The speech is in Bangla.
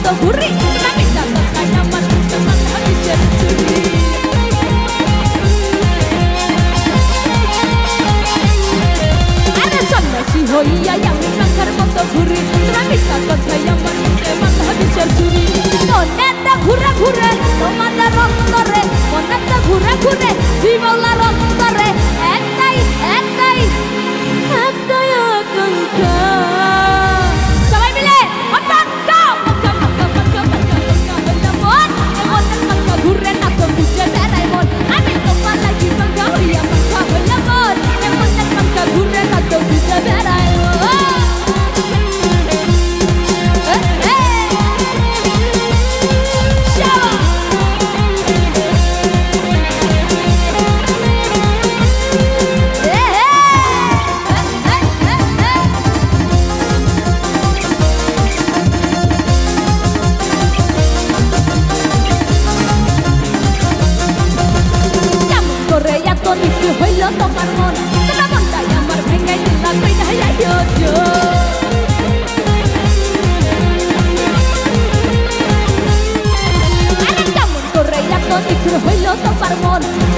মতো ঘুরি আমি তাকাই আমার মাথা নিচের চুরি আরে সন্ন্যাসী হইয়া আমি মাথার মতো ঘুরি আমি তাকাই আমার মাথা নিচের চুরি মনেটা ঘুরে ঘুরে তোমাদের অন্তরে মনেটা ঘুরে ঘুরে জীবলার অন্তরে একটাই একটাই একটাই আকাঙ্ক্ষা সবাই মিলে আকাঙ্ক্ষা মাকা মাকা মাকা মাকা মাকা মন মনের মাথা ঘুরে না তো বুঝে বেড়াই মন আমি তোমার লাগি মাকা হইয়া মাথা হইয়া মন মনের মাথা ঘুরে না তো বুঝে বেড়াই হইল তোমার মন তোমার মনটাই আমার ভেঙে দিলা কই না ইয়ো ইয়ো আরে কেমন করে এত নিখুঁত হইল তোমার মন